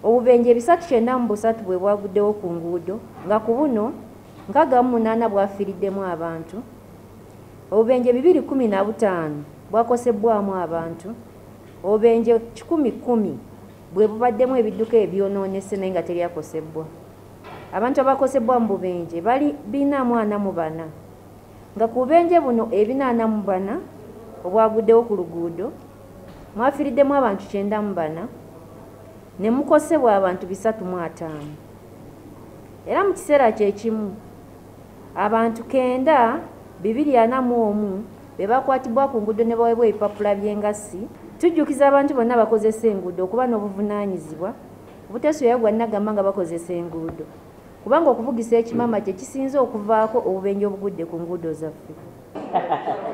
obubenje 393 bwe bwaguddewo ku nguudo nga ku buno 68 bwafiiriddemu abantu, obubenje 215 bwakosebwamu abantu, obubenje 1010 bwe bubaddemu ebidduka ebyonoonese naye nga teryakosebwa. Abantu abakosebwa mu bubenje bali 444 nga ku bubenje buno 444 obwaguddewo ku luguudo mwafiiriddemu abantu 94 ne mukosebwa abantu 305. Era mu kiseera kyekimu abantu 9,241 be bakwatibwa ku nguudo ne baweebwa ebipapula by'engassi. Tujjukiza abantu bonna bakozesa enguudo okuba n'obuvunaanyizibwa obuteesobola gwannagamba nga bakozesa enguudo, kubanga okuvugisa ekimama kye kisinze okuvaako obubenje obugudde ku nguudo zaffe.